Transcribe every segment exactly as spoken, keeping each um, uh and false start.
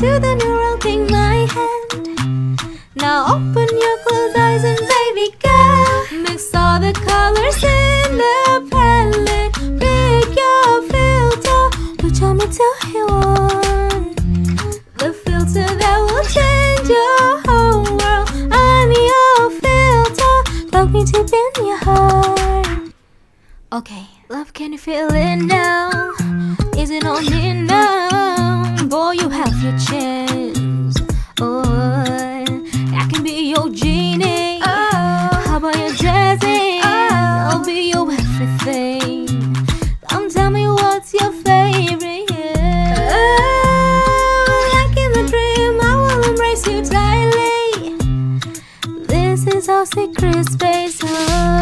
to the new world, take my hand. Now open your closed eyes and baby girl, mix all the colors in the palette. Pick your filter, which tell me till you want the filter that will change your whole world. I'm your filter, lock me deep in your heart. Okay, love, can you feel it now? Is it on me now? Boy, you have your chance. Oh, I can be your genie. Oh, how about your Jessie? Oh, I'll be your everything. Come tell me what's your favorite. Yeah. Oh, like in the dream, I will embrace you tightly. This is our secret space. Oh,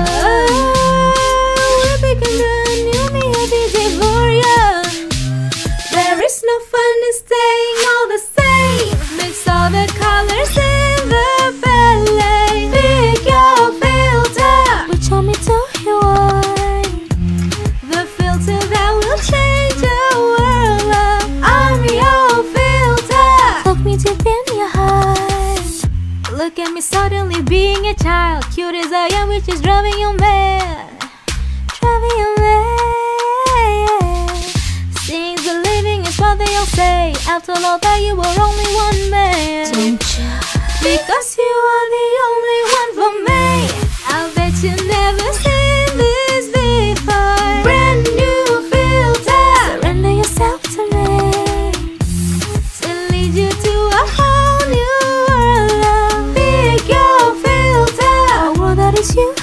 we can do you me a D J for ya. There is no fun in staying all the same. Mix all the colors in the palette. Pick your filter, which tell me to you why. The filter that will change the world. I'm your filter, look me deep in your heart. Look at me suddenly being a child, cute as I am, which is driving you mad. Driving you mad. Seeing the living is what they all say. After all that, you were only one man. Don't you? Because you are the only one for me. I'll bet you never seen this before. Brand new filter, surrender yourself to me, to lead you to a whole new world. Pick your filter, a world that is you.